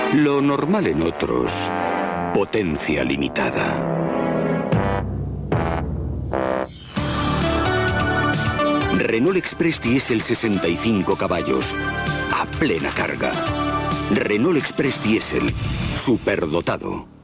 Lo normal en otros, potencia limitada. Renault Express Diesel 65 caballos, a plena carga. Renault Express Diesel, superdotado.